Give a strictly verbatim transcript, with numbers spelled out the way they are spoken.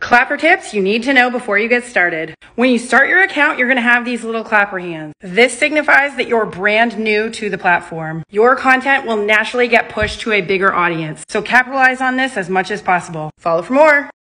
Clapper tips you need to know before you get started. When you start your account, you're going to have these little clapper hands. This signifies that you're brand new to the platform. Your content will naturally get pushed to a bigger audience. So capitalize on this as much as possible. Follow for more.